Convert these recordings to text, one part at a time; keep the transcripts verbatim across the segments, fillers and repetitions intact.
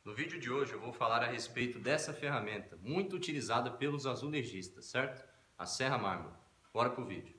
No vídeo de hoje eu vou falar a respeito dessa ferramenta, muito utilizada pelos azulejistas, certo? A serra mármore. Bora pro vídeo.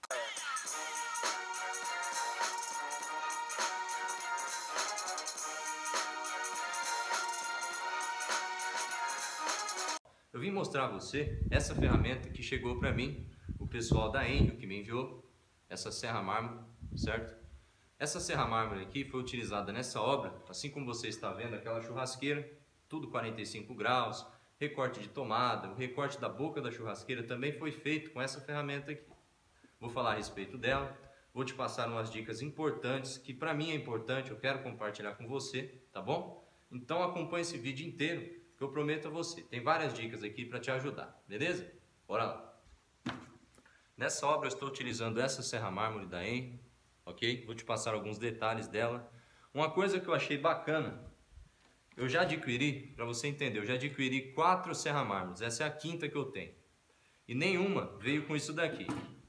Eu vim mostrar a você essa ferramenta que chegou para mim, o pessoal da Enrio que me enviou, essa serra mármore, certo? Essa serra mármore aqui foi utilizada nessa obra, assim como você está vendo, aquela churrasqueira, tudo quarenta e cinco graus, recorte de tomada, o recorte da boca da churrasqueira também foi feito com essa ferramenta aqui. Vou falar a respeito dela, vou te passar umas dicas importantes, que para mim é importante, eu quero compartilhar com você, tá bom? Então acompanhe esse vídeo inteiro, que eu prometo a você. Tem várias dicas aqui para te ajudar, beleza? Bora lá! Nessa obra eu estou utilizando essa serra mármore da Enrio, ok? Vou te passar alguns detalhes dela. Uma coisa que eu achei bacana, eu já adquiri, para você entender, eu já adquiri quatro serra mármores, essa é a quinta que eu tenho. E nenhuma veio com isso daqui.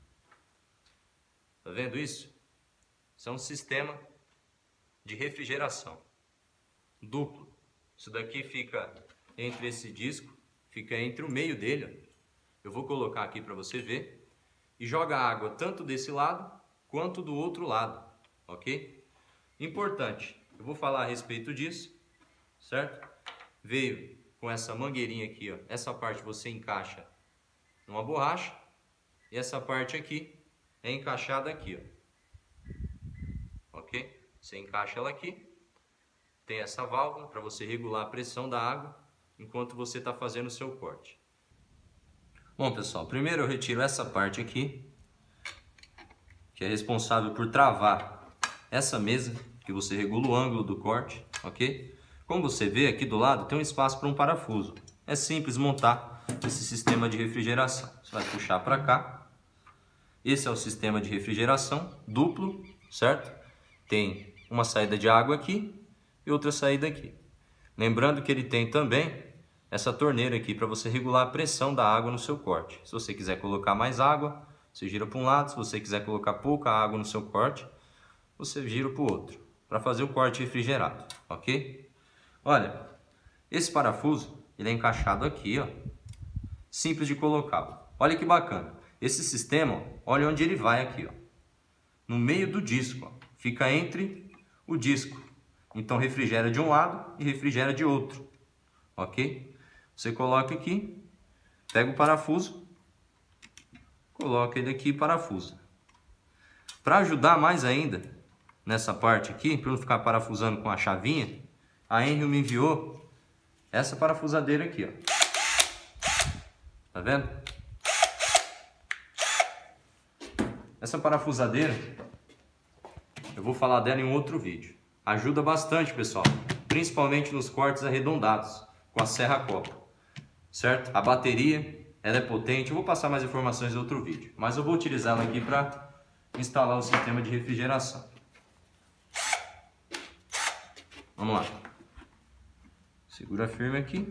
Tá vendo isso? Isso é um sistema de refrigeração duplo. Isso daqui fica entre esse disco, fica entre o meio dele, ó. Eu vou colocar aqui para você ver. E joga água tanto desse lado quanto do outro lado, ok? Importante, eu vou falar a respeito disso, certo? Veio com essa mangueirinha aqui, ó. Essa parte você encaixa numa borracha e essa parte aqui é encaixada aqui, ó. Ok? Você encaixa ela aqui, tem essa válvula para você regular a pressão da água enquanto você está fazendo o seu corte. Bom, pessoal, primeiro eu retiro essa parte aqui, que é responsável por travar essa mesa, que você regula o ângulo do corte, ok? Como você vê, aqui do lado tem um espaço para um parafuso. É simples montar esse sistema de refrigeração. Você vai puxar para cá. Esse é o sistema de refrigeração duplo, certo? Tem uma saída de água aqui e outra saída aqui. Lembrando que ele tem também essa torneira aqui para você regular a pressão da água no seu corte. Se você quiser colocar mais água, você gira para um lado. Se você quiser colocar pouca água no seu corte, você gira para o outro, para fazer o corte refrigerado, ok? Olha, esse parafuso, ele é encaixado aqui, ó. Simples de colocar. Olha que bacana. Esse sistema, olha onde ele vai aqui, ó. No meio do disco, ó. Fica entre o disco. Então refrigera de um lado e refrigera de outro, ok? Você coloca aqui, pega o parafuso, coloca ele aqui e parafusa. Para ajudar mais ainda nessa parte aqui, para não ficar parafusando com a chavinha, a Enrio me enviou essa parafusadeira aqui, ó. Tá vendo? Essa parafusadeira, eu vou falar dela em um outro vídeo. Ajuda bastante, pessoal, principalmente nos cortes arredondados com a serra copa, certo? A bateria, ela é potente. Eu vou passar mais informações em outro vídeo, mas eu vou utilizar ela aqui para instalar o sistema de refrigeração. Vamos lá. Segura firme aqui.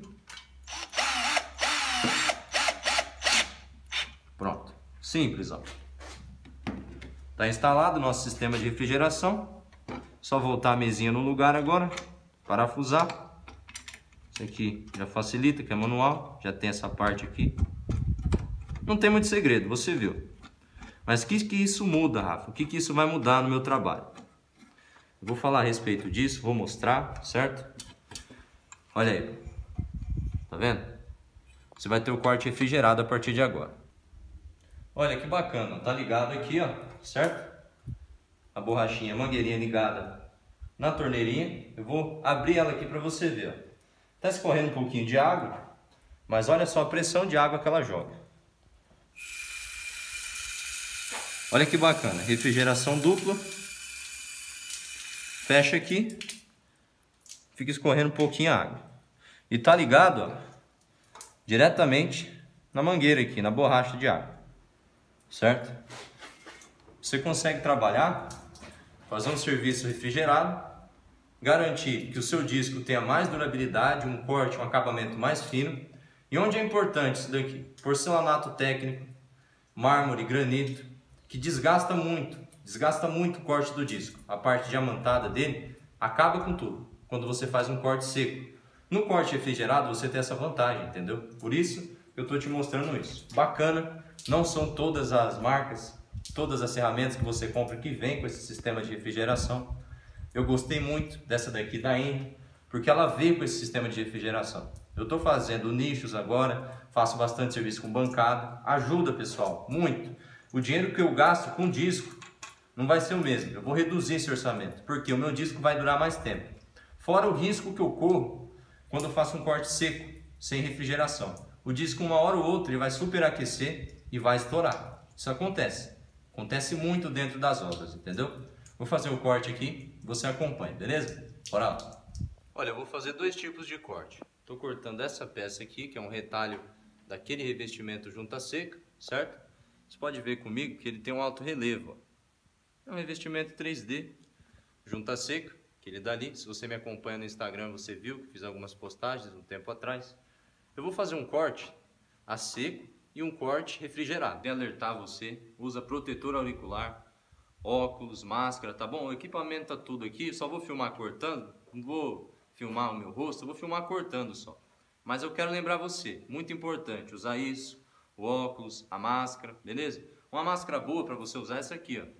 Pronto. Simples, ó. Tá instalado o nosso sistema de refrigeração. Só voltar a mesinha no lugar agora, parafusar. Isso aqui já facilita, que é manual. Já tem essa parte aqui. Não tem muito segredo, você viu. Mas o que, que isso muda, Rafa? O que, que isso vai mudar no meu trabalho? Eu vou falar a respeito disso, vou mostrar, certo? Olha aí. Tá vendo? Você vai ter o corte refrigerado a partir de agora. Olha que bacana, tá ligado aqui, ó, certo? A borrachinha, a mangueirinha ligada na torneirinha. Eu vou abrir ela aqui para você ver, ó. Tá escorrendo um pouquinho de água, mas olha só a pressão de água que ela joga. Olha que bacana, refrigeração dupla. Fecha aqui, fica escorrendo um pouquinho a água. E tá ligado, ó, diretamente na mangueira aqui, na borracha de água, certo? Você consegue trabalhar, fazer um serviço refrigerado, garantir que o seu disco tenha mais durabilidade, um corte, um acabamento mais fino. E onde é importante isso daqui? Porcelanato técnico, mármore, granito, que desgasta muito, desgasta muito o corte do disco. A parte diamantada dele acaba com tudo quando você faz um corte seco. No corte refrigerado você tem essa vantagem, entendeu? Por isso eu estou te mostrando isso. Bacana, não são todas as marcas, todas as ferramentas que você compra que vem com esse sistema de refrigeração. Eu gostei muito dessa daqui da Enjo, porque ela veio com esse sistema de refrigeração. Eu estou fazendo nichos agora, faço bastante serviço com bancada, ajuda pessoal, muito. O dinheiro que eu gasto com disco não vai ser o mesmo, eu vou reduzir esse orçamento, porque o meu disco vai durar mais tempo. Fora o risco que eu corro quando eu faço um corte seco, sem refrigeração. O disco uma hora ou outra ele vai superaquecer e vai estourar. Isso acontece, acontece muito dentro das obras, entendeu? Vou fazer o corte aqui, você acompanha, beleza? Bora lá. Olha, eu vou fazer dois tipos de corte. Estou cortando essa peça aqui, que é um retalho daquele revestimento junta seca, certo? Você pode ver comigo que ele tem um alto relevo. Ó. É um revestimento três D, junta seca, aquele dali. Se você me acompanha no Instagram, você viu que fiz algumas postagens um tempo atrás. Eu vou fazer um corte a seco e um corte refrigerado. Quero alertar você, usa protetor auricular, óculos, máscara, tá bom? O equipamento tá tudo aqui, só vou filmar cortando, não vou filmar o meu rosto, eu vou filmar cortando só. Mas eu quero lembrar você, muito importante, usar isso, o óculos, a máscara, beleza? Uma máscara boa para você usar é essa aqui, ó.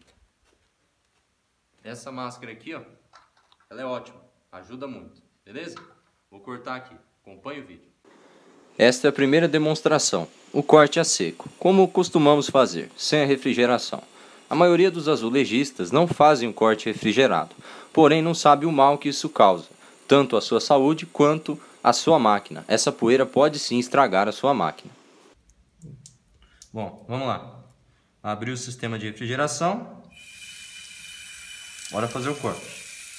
Essa máscara aqui, ó, ela é ótima, ajuda muito, beleza? Vou cortar aqui, acompanhe o vídeo. Esta é a primeira demonstração, o corte a seco, como costumamos fazer, sem a refrigeração. A maioria dos azulejistas não fazem o corte refrigerado, porém não sabe o mal que isso causa, tanto à sua saúde quanto à sua máquina. Essa poeira pode sim estragar a sua máquina. Bom, vamos lá. Abrir o sistema de refrigeração. Bora fazer o corte.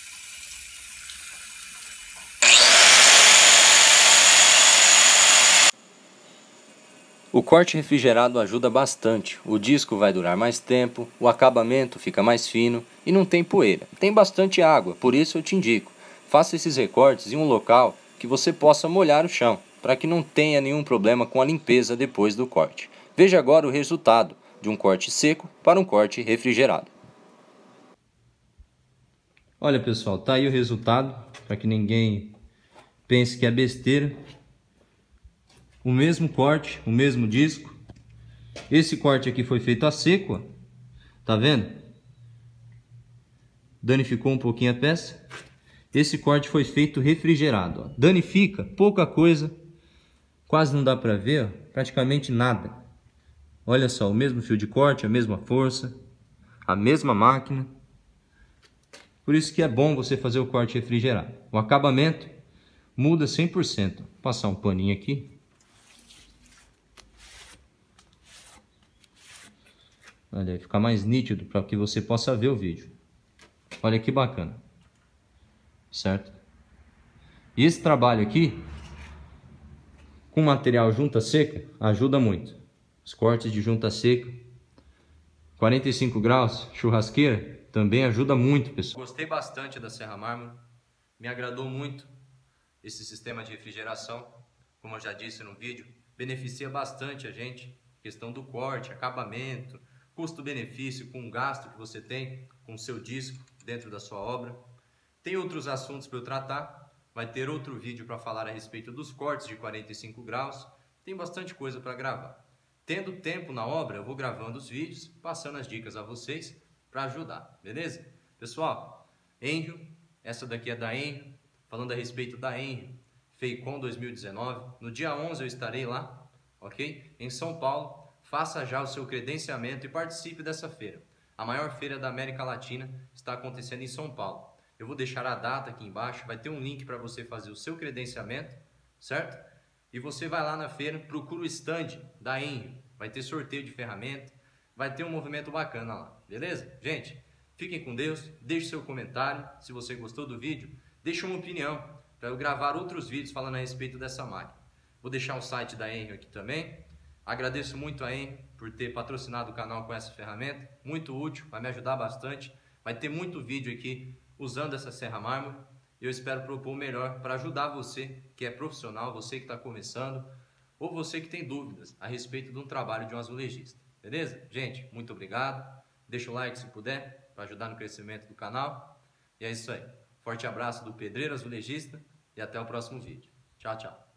O corte refrigerado ajuda bastante, o disco vai durar mais tempo, o acabamento fica mais fino e não tem poeira. Tem bastante água, por isso eu te indico, faça esses recortes em um local que você possa molhar o chão, para que não tenha nenhum problema com a limpeza depois do corte. Veja agora o resultado de um corte seco para um corte refrigerado. Olha pessoal, tá aí o resultado, para que ninguém pense que é besteira. O mesmo corte, o mesmo disco. Esse corte aqui foi feito a seco, ó. Tá vendo? Danificou um pouquinho a peça. Esse corte foi feito refrigerado, ó. Danifica pouca coisa, quase não dá pra ver, ó. Praticamente nada. Olha só, o mesmo fio de corte, a mesma força, a mesma máquina. Por isso que é bom você fazer o corte refrigerado. O acabamento muda cem por cento. Vou passar um paninho aqui. Olha aí, fica mais nítido para que você possa ver o vídeo. Olha que bacana. Certo? E esse trabalho aqui, com material junta seca, ajuda muito. Os cortes de junta seca, quarenta e cinco graus, churrasqueira, também ajuda muito, pessoal. Gostei bastante da Serra Mármore. Me agradou muito esse sistema de refrigeração. Como eu já disse no vídeo, beneficia bastante a gente. Questão do corte, acabamento, custo-benefício com o gasto que você tem com o seu disco dentro da sua obra. Tem outros assuntos para eu tratar, vai ter outro vídeo para falar a respeito dos cortes de quarenta e cinco graus, tem bastante coisa para gravar. Tendo tempo na obra, eu vou gravando os vídeos, passando as dicas a vocês para ajudar, beleza? Pessoal, Enjo, essa daqui é da Enjo, falando a respeito da Enjo, Feicon dois mil e dezenove, no dia onze eu estarei lá, ok? Em São Paulo. Faça já o seu credenciamento e participe dessa feira. A maior feira da América Latina está acontecendo em São Paulo. Eu vou deixar a data aqui embaixo, vai ter um link para você fazer o seu credenciamento, certo? E você vai lá na feira, procura o stand da Enjo, vai ter sorteio de ferramenta, vai ter um movimento bacana lá, beleza? Gente, fiquem com Deus, deixe seu comentário, se você gostou do vídeo, deixe uma opinião para eu gravar outros vídeos falando a respeito dessa máquina. Vou deixar o site da Enjo aqui também. Agradeço muito a Enjo por ter patrocinado o canal com essa ferramenta, muito útil, vai me ajudar bastante. Vai ter muito vídeo aqui usando essa Serra Mármore e eu espero propor o melhor para ajudar você que é profissional, você que está começando ou você que tem dúvidas a respeito de um trabalho de um azulejista. Beleza? Gente, muito obrigado. Deixa o like se puder para ajudar no crescimento do canal. E é isso aí. Forte abraço do Pedreiro Azulejista e até o próximo vídeo. Tchau, tchau.